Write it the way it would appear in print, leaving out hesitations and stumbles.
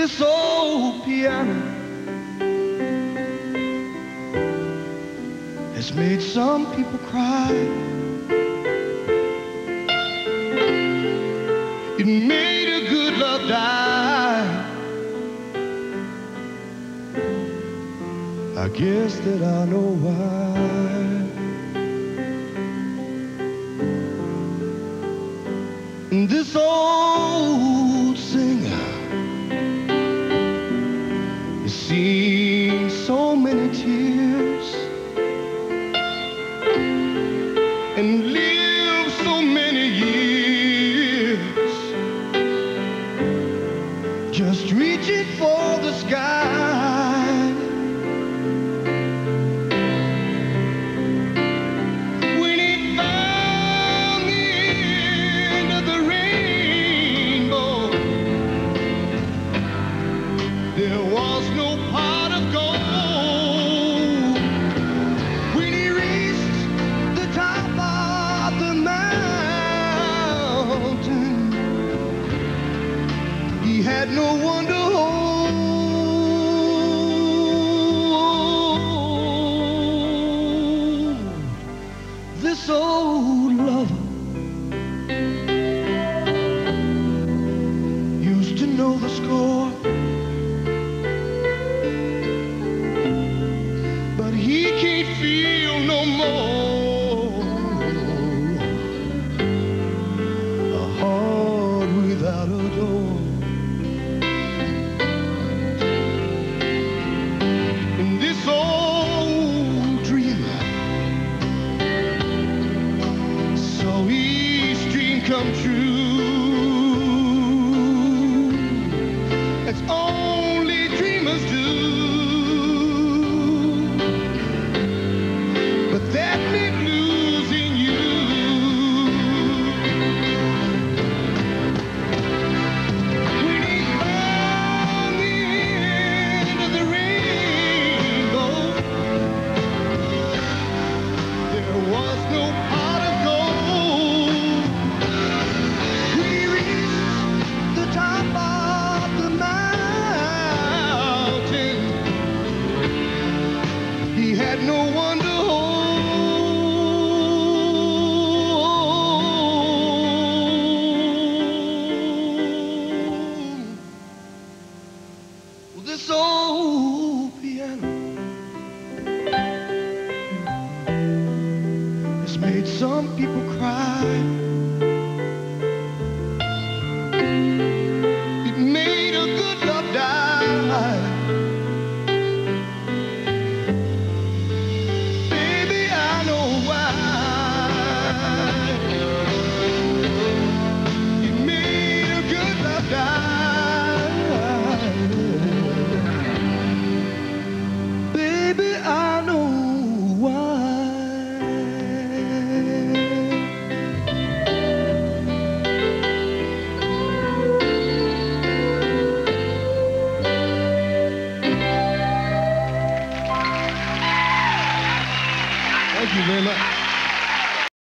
This old piano has made some people cry. It made a good love die. I guess that I know why. This old singer has seen so many tears and lived so many years, just reaching for the sky. When he found the end of the rainbow, there was no pot of gold. When he reached the top of the mountain, he had no one to hold. This old lover used to know the score, but he can't feel no more. A heart without a door. And this old dreamer saw his dream come true. That's only dreamers do. But that meant losing you. When he found the end of the rainbow, there was no pot of gold. When he reached the top of the mountain, he had no one to hold. Well, this old piano has made some people cry.